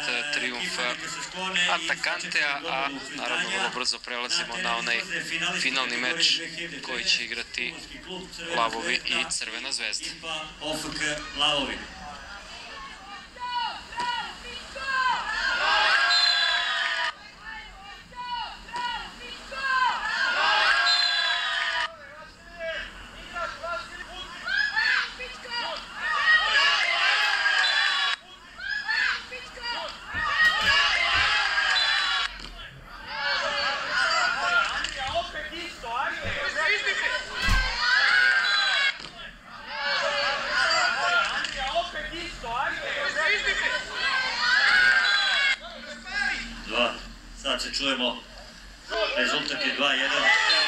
trijumf Atakante, a naravno vrlo brzo prelazimo na onaj finalni meč koji će igrati Lavovi i Crvena zvezda. Sad se čujemo, rezultat je 2-1.